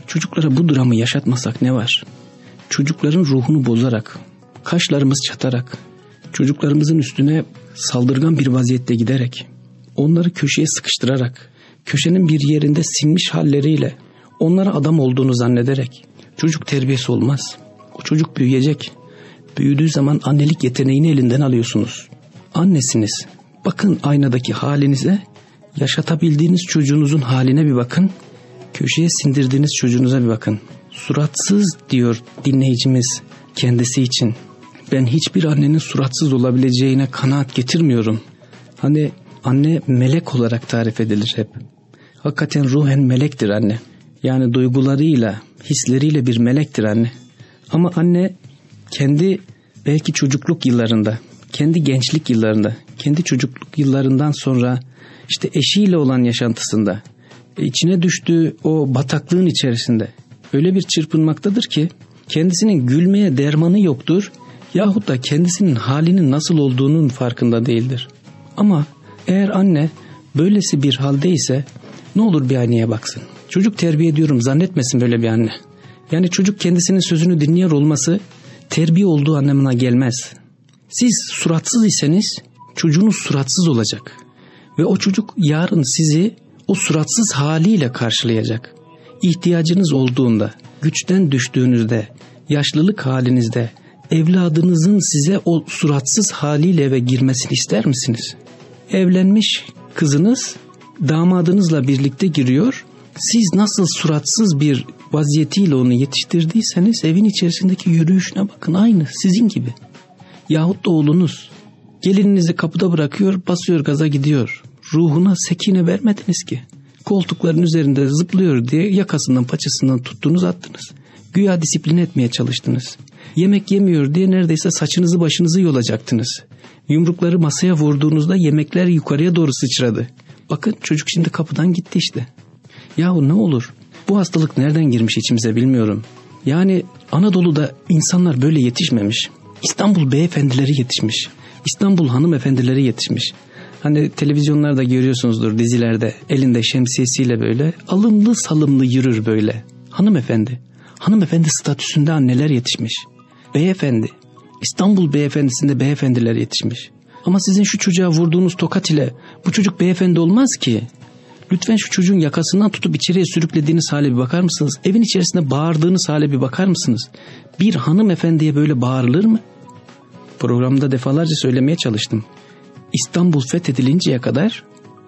Çocuklara bu dramı yaşatmasak ne var? Çocukların ruhunu bozarak, kaşlarımız çatarak, çocuklarımızın üstüne saldırgan bir vaziyette giderek, onları köşeye sıkıştırarak, köşenin bir yerinde sinmiş halleriyle, onlara adam olduğunu zannederek çocuk terbiyesi olmaz. O çocuk büyüyecek. Büyüdüğü zaman annelik yeteneğini elinden alıyorsunuz. Annesiniz. Bakın aynadaki halinize, yaşatabildiğiniz çocuğunuzun haline bir bakın. Köşeye sindirdiğiniz çocuğunuza bir bakın. Suratsız diyor dinleyicimiz kendisi için. Ben hiçbir annenin suratsız olabileceğine kanaat getirmiyorum. Hani anne melek olarak tarif edilir hep. Hakikaten ruhen melektir anne. Yani duygularıyla, hisleriyle bir melektir anne. Ama anne kendi belki çocukluk yıllarında, kendi gençlik yıllarında, kendi çocukluk yıllarından sonra işte eşiyle olan yaşantısında, içine düştüğü o bataklığın içerisinde öyle bir çırpınmaktadır ki kendisinin gülmeye dermanı yoktur yahut da kendisinin halinin nasıl olduğunun farkında değildir. Ama eğer anne böylesi bir haldeyse ne olur bir aynaya baksın. Çocuk terbiye ediyorum zannetmesin böyle bir anne. Yani çocuk kendisinin sözünü dinliyor olması terbiye olduğu anlamına gelmez. Siz suratsız iseniz çocuğunuz suratsız olacak. Ve o çocuk yarın sizi o suratsız haliyle karşılayacak. İhtiyacınız olduğunda, güçten düştüğünüzde, yaşlılık halinizde evladınızın size o suratsız haliyle eve girmesini ister misiniz? Evlenmiş kızınız damadınızla birlikte giriyor. Siz nasıl suratsız bir vaziyetiyle onu yetiştirdiyseniz evin içerisindeki yürüyüşüne bakın, aynı sizin gibi. Yahut da oğlunuz gelininizi kapıda bırakıyor, basıyor gaza gidiyor. Ruhuna sekine vermediniz ki. Koltukların üzerinde zıplıyor diye yakasından paçasından tuttunuz attınız. Güya disiplin etmeye çalıştınız. Yemek yemiyor diye neredeyse saçınızı başınızı yolacaktınız. Yumrukları masaya vurduğunuzda yemekler yukarıya doğru sıçradı. Bakın çocuk şimdi kapıdan gitti işte. Yahu ne olur, bu hastalık nereden girmiş içimize bilmiyorum. Yani Anadolu'da insanlar böyle yetişmemiş. İstanbul beyefendileri yetişmiş. İstanbul hanımefendileri yetişmiş. Hani televizyonlarda görüyorsunuzdur, dizilerde elinde şemsiyesiyle böyle alımlı salımlı yürür böyle. Hanımefendi. Hanımefendi statüsünde anneler yetişmiş. Beyefendi. İstanbul beyefendisinde beyefendiler yetişmiş. Ama sizin şu çocuğa vurduğunuz tokat ile bu çocuk beyefendi olmaz ki. Lütfen şu çocuğun yakasından tutup içeriye sürüklediğiniz hale bir bakar mısınız? Evin içerisinde bağırdığınız hale bir bakar mısınız? Bir hanımefendiye böyle bağırılır mı? Programda defalarca söylemeye çalıştım. İstanbul fethedilinceye kadar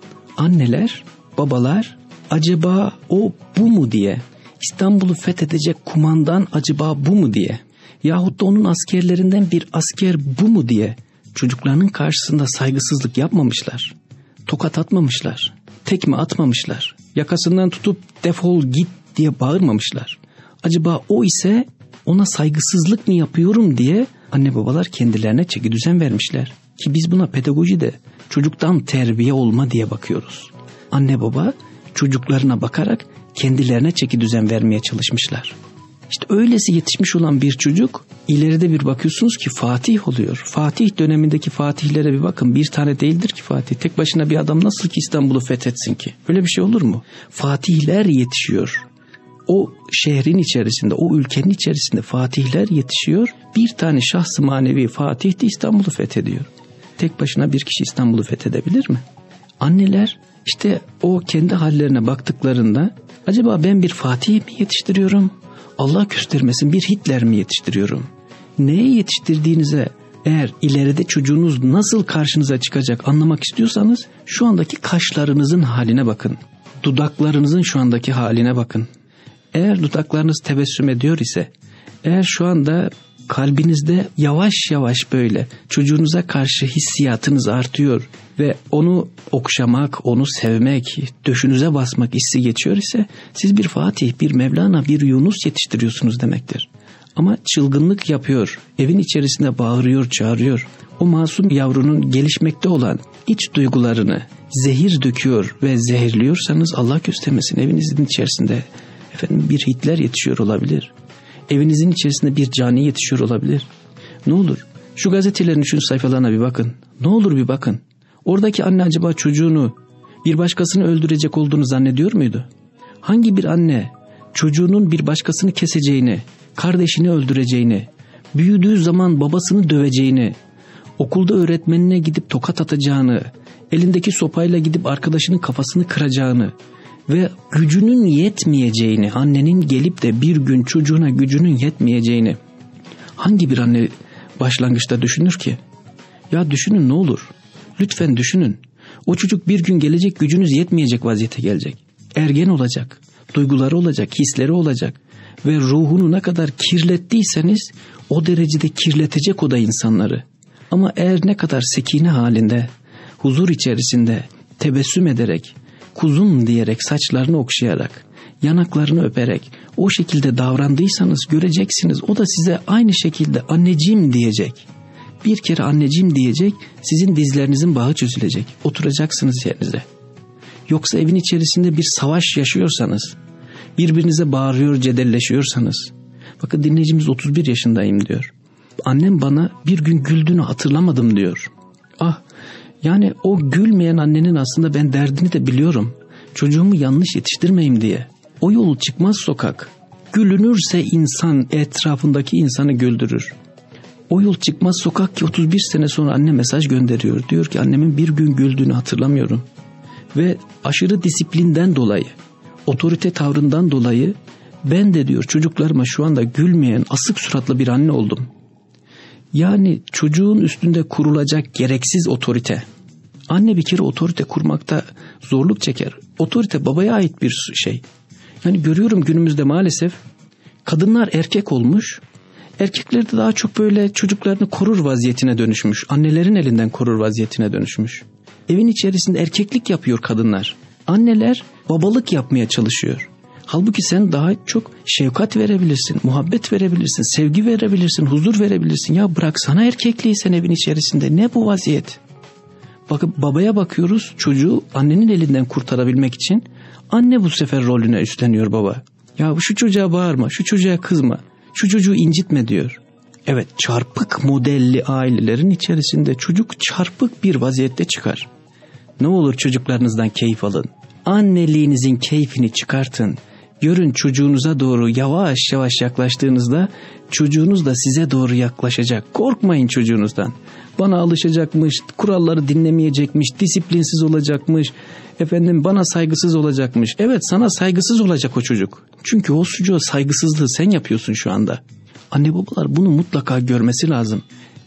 anneler, babalar acaba o bu mu diye, İstanbul'u fethedecek kumandan acaba bu mu diye, yahut da onun askerlerinden bir asker bu mu diye çocuklarının karşısında saygısızlık yapmamışlar. Tokat atmamışlar. Tekme atmamışlar. Yakasından tutup defol git diye bağırmamışlar. Acaba o ise ona saygısızlık mı yapıyorum diye anne babalar kendilerine çekidüzen vermişler. Ki biz buna pedagojide çocuktan terbiye olma diye bakıyoruz. Anne baba çocuklarına bakarak kendilerine çekidüzen vermeye çalışmışlar. İşte öylesi yetişmiş olan bir çocuk ileride bir bakıyorsunuz ki Fatih oluyor. Fatih dönemindeki Fatihlere bir bakın. Bir tane değildir ki Fatih. Tek başına bir adam nasıl ki İstanbul'u fethetsin ki? Öyle bir şey olur mu? Fatihler yetişiyor. O şehrin içerisinde, o ülkenin içerisinde fatihler yetişiyor. Bir tane şahs-ı manevi Fatih de İstanbul'u fethediyor. Tek başına bir kişi İstanbul'u fethedebilir mi? Anneler işte o kendi hallerine baktıklarında acaba ben bir Fatih mi yetiştiriyorum? Allah göstermesin bir Hitler mi yetiştiriyorum? Neye yetiştirdiğinize eğer ileride çocuğunuz nasıl karşınıza çıkacak anlamak istiyorsanız şu andaki kaşlarınızın haline bakın. Dudaklarınızın şu andaki haline bakın. Eğer dudaklarınız tebessüm ediyor ise, eğer şu anda kalbinizde yavaş yavaş böyle çocuğunuza karşı hissiyatınız artıyor ve onu okşamak, onu sevmek, döşünüze basmak hissi geçiyor ise siz bir Fatih, bir Mevlana, bir Yunus yetiştiriyorsunuz demektir. Ama çılgınlık yapıyor, evin içerisinde bağırıyor, çağırıyor. O masum yavrunun gelişmekte olan iç duygularını zehir döküyor ve zehirliyorsanız Allah göstermesin evinizin içerisinde efendim bir Hitler yetişiyor olabilir. Evinizin içerisinde bir cani yetişiyor olabilir. Ne olur şu gazetelerin üçüncü sayfalarına bir bakın. Ne olur bir bakın. Oradaki anne acaba çocuğunu bir başkasını öldürecek olduğunu zannediyor muydu? Hangi bir anne çocuğunun bir başkasını keseceğini, kardeşini öldüreceğini, büyüdüğü zaman babasını döveceğini, okulda öğretmenine gidip tokat atacağını, elindeki sopayla gidip arkadaşının kafasını kıracağını ve gücünün yetmeyeceğini, annenin gelip de bir gün çocuğuna gücünün yetmeyeceğini hangi bir anne başlangıçta düşünür ki? Ya düşünün ne olur. Lütfen düşünün. O çocuk bir gün gelecek, gücünüz yetmeyecek vaziyete gelecek. Ergen olacak, duyguları olacak, hisleri olacak ve ruhunu ne kadar kirlettiyseniz o derecede kirletecek o da insanları. Ama eğer ne kadar sekine halinde, huzur içerisinde, tebessüm ederek, kuzum diyerek, saçlarını okşayarak, yanaklarını öperek o şekilde davrandıysanız göreceksiniz. O da size aynı şekilde anneciğim diyecek. Bir kere anneciğim diyecek, sizin dizlerinizin bağı çözülecek. Oturacaksınız yerinize. Yoksa evin içerisinde bir savaş yaşıyorsanız, birbirinize bağırıyor, cedelleşiyorsanız. Bakın dinleyicimiz otuz bir yaşındayım diyor. Annem bana bir gün güldüğünü hatırlamadım diyor. Ah, yani o gülmeyen annenin aslında ben derdini de biliyorum. Çocuğumu yanlış yetiştirmeyeyim diye. O yol çıkmaz sokak. Gülünürse insan etrafındaki insanı güldürür. O yol çıkmaz sokak ki otuz bir sene sonra anne mesaj gönderiyor. Diyor ki annemin bir gün güldüğünü hatırlamıyorum. Ve aşırı disiplinden dolayı, otorite tavrından dolayı ben de diyor çocuklarıma şu anda gülmeyen asık suratlı bir anne oldum. Yani çocuğun üstünde kurulacak gereksiz otorite. Anne bir kere otorite kurmakta zorluk çeker. Otorite babaya ait bir şey. Yani görüyorum günümüzde maalesef kadınlar erkek olmuş. Erkekler de daha çok böyle çocuklarını korur vaziyetine dönüşmüş. Annelerin elinden korur vaziyetine dönüşmüş. Evin içerisinde erkeklik yapıyor kadınlar. Anneler babalık yapmaya çalışıyor. Halbuki sen daha çok şefkat verebilirsin, muhabbet verebilirsin, sevgi verebilirsin, huzur verebilirsin. Ya bıraksana erkekliği sen evin içerisinde. Ne bu vaziyet? Bakın babaya bakıyoruz, çocuğu annenin elinden kurtarabilmek için anne bu sefer rolüne üstleniyor baba. Ya şu çocuğa bağırma, şu çocuğa kızma, şu çocuğu incitme diyor. Evet, çarpık modelli ailelerin içerisinde çocuk çarpık bir vaziyette çıkar. Ne olur çocuklarınızdan keyif alın. Anneliğinizin keyfini çıkartın. Görün çocuğunuza doğru yavaş yavaş yaklaştığınızda çocuğunuz da size doğru yaklaşacak. Korkmayın çocuğunuzdan. Bana alışacakmış, kuralları dinlemeyecekmiş, disiplinsiz olacakmış, efendim bana saygısız olacakmış. Evet, sana saygısız olacak o çocuk. Çünkü o çocuğa saygısızlığı sen yapıyorsun şu anda. Anne babalar bunu mutlaka görmesi lazım.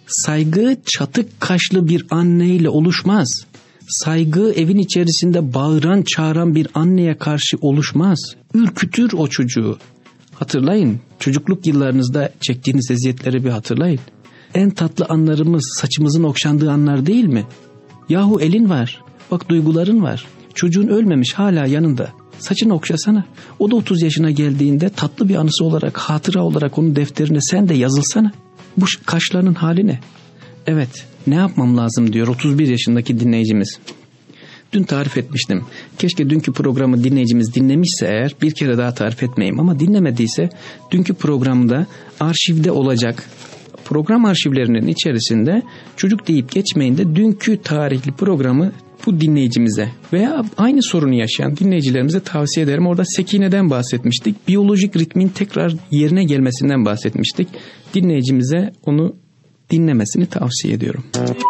Saygı çatık kaşlı bir anneyle oluşmaz. Saygı evin içerisinde bağıran çağıran bir anneye karşı oluşmaz. Ürkütür o çocuğu. Hatırlayın, çocukluk yıllarınızda çektiğiniz eziyetleri bir hatırlayın. En tatlı anlarımız saçımızın okşandığı anlar değil mi? Yahu elin var, bak duyguların var. Çocuğun ölmemiş, hala yanında. Saçını okşasana. O da otuz yaşına geldiğinde tatlı bir anısı olarak, hatıra olarak onun defterine sen de yazılsana. Bu kaşlarının hali ne? Evet, ne yapmam lazım diyor otuz bir yaşındaki dinleyicimiz. Dün tarif etmiştim. Keşke dünkü programı dinleyicimiz dinlemişse eğer bir kere daha tarif etmeyeyim. Ama dinlemediyse dünkü programda arşivde olacak. Program arşivlerinin içerisinde çocuk deyip geçmeyin de dünkü tarihli programı bu dinleyicimize veya aynı sorunu yaşayan dinleyicilerimize tavsiye ederim. Orada sekineden bahsetmiştik. Biyolojik ritmin tekrar yerine gelmesinden bahsetmiştik. Dinleyicimize onu dinlemesini tavsiye ediyorum.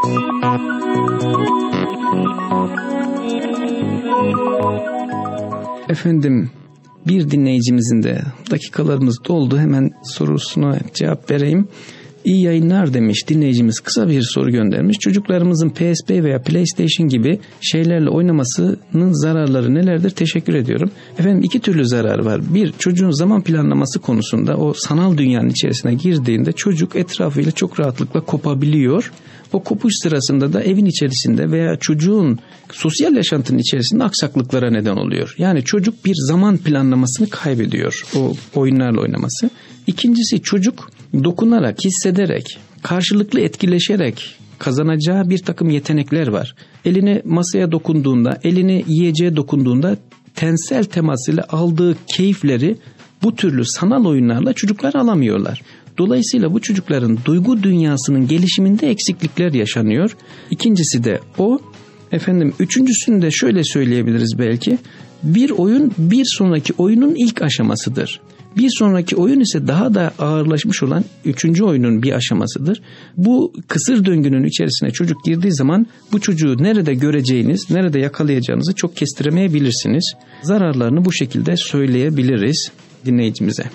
Efendim, bir dinleyicimizin de dakikalarımız doldu. Hemen sorusuna cevap vereyim. İyi yayınlar demiş dinleyicimiz, kısa bir soru göndermiş. Çocuklarımızın P S P veya PlayStation gibi şeylerle oynamasının zararları nelerdir? Teşekkür ediyorum. Efendim, iki türlü zarar var. Bir, çocuğun zaman planlaması konusunda o sanal dünyanın içerisine girdiğinde çocuk etrafıyla çok rahatlıkla kopabiliyor. O kopuş sırasında da evin içerisinde veya çocuğun sosyal yaşantının içerisinde aksaklıklara neden oluyor. Yani çocuk bir zaman planlamasını kaybediyor o oyunlarla oynaması. İkincisi, çocuk dokunarak, hissederek, karşılıklı etkileşerek kazanacağı bir takım yetenekler var. Eline masaya dokunduğunda, elini yiyeceğe dokunduğunda tensel temasıyla aldığı keyifleri bu türlü sanal oyunlarla çocuklar alamıyorlar. Dolayısıyla bu çocukların duygu dünyasının gelişiminde eksiklikler yaşanıyor. İkincisi de o. Efendim, üçüncüsünü de şöyle söyleyebiliriz belki. Bir oyun bir sonraki oyunun ilk aşamasıdır. Bir sonraki oyun ise daha da ağırlaşmış olan üçüncü oyunun bir aşamasıdır. Bu kısır döngünün içerisine çocuk girdiği zaman bu çocuğu nerede göreceğiniz, nerede yakalayacağınızı çok kestiremeyebilirsiniz. Zararlarını bu şekilde söyleyebiliriz dinleyicimize.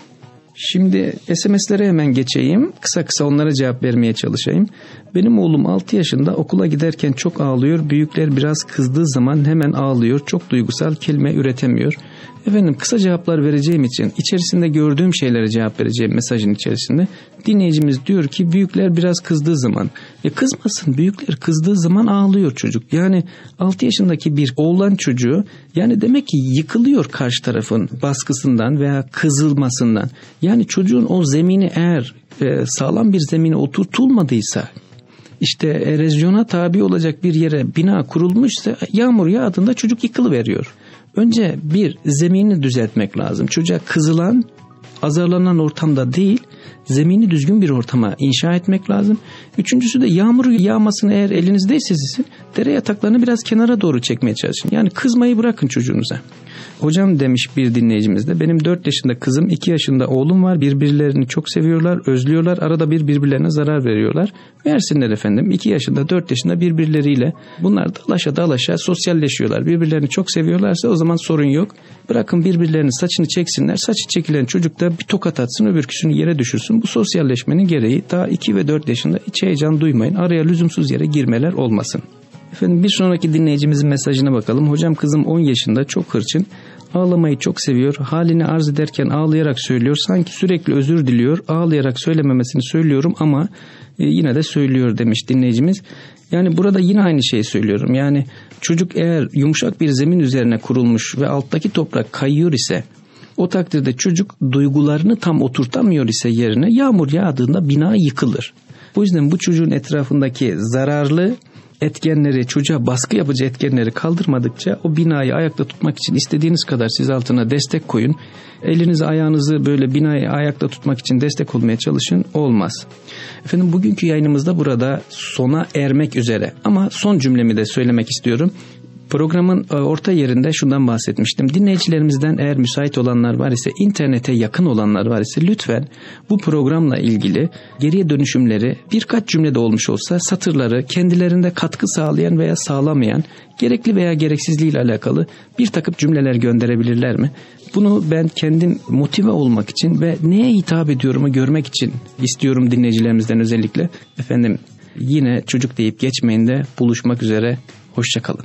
Şimdi S M S'lere hemen geçeyim. Kısa kısa onlara cevap vermeye çalışayım. Benim oğlum altı yaşında, okula giderken çok ağlıyor. Büyükler biraz kızdığı zaman hemen ağlıyor. Çok duygusal, kelime üretemiyor. Efendim kısa cevaplar vereceğim için içerisinde gördüğüm şeylere cevap vereceğim mesajın içerisinde. Dinleyicimiz diyor ki büyükler biraz kızdığı zaman. E kızmasın, büyükler kızdığı zaman ağlıyor çocuk. Yani altı yaşındaki bir oğlan çocuğu, yani demek ki yıkılıyor karşı tarafın baskısından veya kızılmasından. Yani çocuğun o zemini eğer e, sağlam bir zemine oturtulmadıysa, işte erozyona tabi olacak bir yere bina kurulmuşsa yağmur yağdığında çocuk yıkılıveriyor. Önce bir zemini düzeltmek lazım. Çocuğa kızılan, azarlanan ortamda değil, zemini düzgün bir ortama inşa etmek lazım. Üçüncüsü de yağmur yağmasını eğer elinizdeyse sizin, dere yataklarını biraz kenara doğru çekmeye çalışın. Yani kızmayı bırakın çocuğunuza. Hocam demiş bir dinleyicimiz de, benim dört yaşında kızım, iki yaşında oğlum var. Birbirlerini çok seviyorlar, özlüyorlar. Arada bir birbirlerine zarar veriyorlar. Versinler efendim. iki yaşında, dört yaşında birbirleriyle bunlar dalaşa dalaşa sosyalleşiyorlar. Birbirlerini çok seviyorlarsa o zaman sorun yok. Bırakın birbirlerinin saçını çeksinler. Saçı çekilen çocuk da bir tokat atsın, öbürküsünü yere düşürsün. Bu sosyalleşmenin gereği. Daha iki ve dört yaşında hiç heyecan duymayın. Araya lüzumsuz yere girmeler olmasın. Efendim bir sonraki dinleyicimizin mesajına bakalım. Hocam kızım on yaşında, çok hırçın. Ağlamayı çok seviyor. Halini arz ederken ağlayarak söylüyor. Sanki sürekli özür diliyor. Ağlayarak söylememesini söylüyorum ama e, yine de söylüyor demiş dinleyicimiz. Yani burada yine aynı şeyi söylüyorum. Yani çocuk eğer yumuşak bir zemin üzerine kurulmuş ve alttaki toprak kayıyor ise, o takdirde çocuk duygularını tam oturtamıyor ise yerine, yağmur yağdığında bina yıkılır. Bu yüzden bu çocuğun etrafındaki zararlı etkenleri, çocuğa baskı yapıcı etkenleri kaldırmadıkça o binayı ayakta tutmak için istediğiniz kadar siz altına destek koyun. Elinizi ayağınızı böyle binayı ayakta tutmak için destek olmaya çalışın, olmaz. Efendim bugünkü yayınımızda burada sona ermek üzere, ama son cümlemi de söylemek istiyorum. Programın orta yerinde şundan bahsetmiştim. Dinleyicilerimizden eğer müsait olanlar var ise, internete yakın olanlar var ise lütfen bu programla ilgili geriye dönüşümleri birkaç cümlede olmuş olsa satırları kendilerinde katkı sağlayan veya sağlamayan, gerekli veya gereksizliğiyle alakalı bir takım cümleler gönderebilirler mi? Bunu ben kendim motive olmak için ve neye hitap ediyorumu görmek için istiyorum dinleyicilerimizden özellikle. Efendim yine çocuk deyip geçmeyin de buluşmak üzere. Hoşça kalın.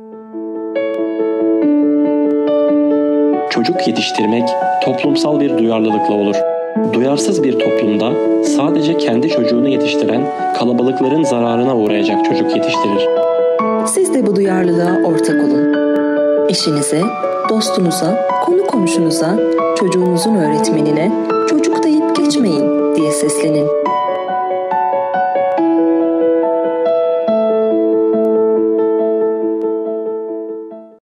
Çocuk yetiştirmek toplumsal bir duyarlılıkla olur. Duyarsız bir toplumda sadece kendi çocuğunu yetiştiren kalabalıkların zararına uğrayacak çocuk yetiştirir. Siz de bu duyarlılığa ortak olun. Eşinize, dostunuza, konu komşunuza, çocuğunuzun öğretmenine çocuk deyip geçmeyin diye seslenin.